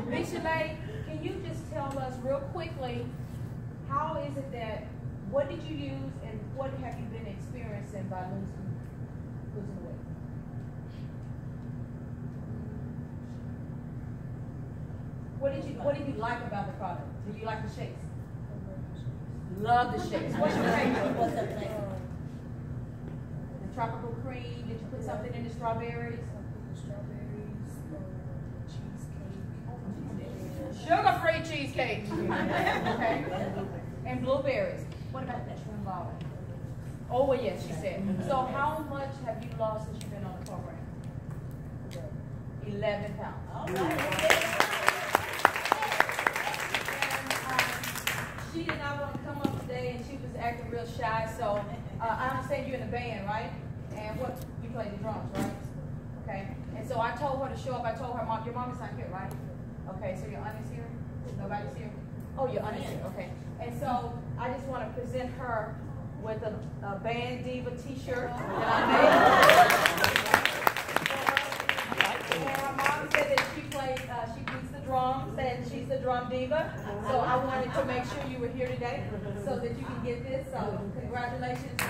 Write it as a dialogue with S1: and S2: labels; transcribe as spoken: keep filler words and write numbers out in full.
S1: Miss Shalay, can you just tell us real quickly, how is it that, what did you use and what have you been experiencing by losing, losing weight? What did you, what did you like about the product? Do you like the shakes? Love the shakes. What's your favorite? What's the flavor? The tropical cream. Did you put something in the strawberries?
S2: Strawberries, cheesecake.
S1: Sugar-free cheesecake. Okay. And blueberries. What about that? Oh, well, yes, she said. So how much have you lost since you've been on the program? eleven pounds. All right. She did not want to come up today, and she was acting real shy. So uh, I understand you're in the band, right? And what you play the drums, right? Okay. And so I told her to show up. I told her, mom, your mom is not here, right? Okay. So your aunt is here. Nobody's here. Oh, your aunt is here. Okay. And so I just want to present her with a, a Band Diva T-shirt that I made. And her mom said that she plays, uh, she beats the drums, and she's the drum diva. So I wanted to make sure you were here today so that you can get this. So congratulations.